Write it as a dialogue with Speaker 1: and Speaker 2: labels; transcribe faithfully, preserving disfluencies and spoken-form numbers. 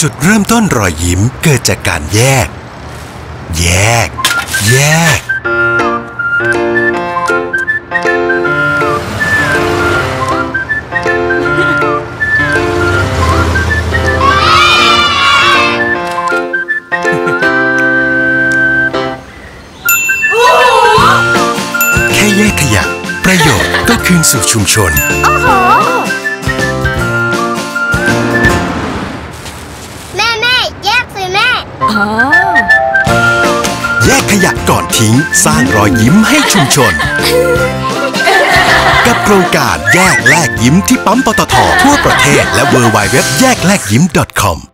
Speaker 1: จุดเริ่มต้นรอยยิ้มเกิดจากการแยกแยกแยกแค่แยกขยะประโยชน์ก็คืนสู่ชุมชน
Speaker 2: โอ้โหแม่แม่แยกสิแม่อ๋อ
Speaker 1: แยกขยะก่อนทิ้งสร้างรอยยิ้มให้ชุมชนกับโครงการแยกแลกยิ้มที่ปั๊มปตททั่วประเทศและ ดับเบิลยู ดับเบิลยู ดับเบิลยู ดอท แยกแลกยิ้ม ดอท คอม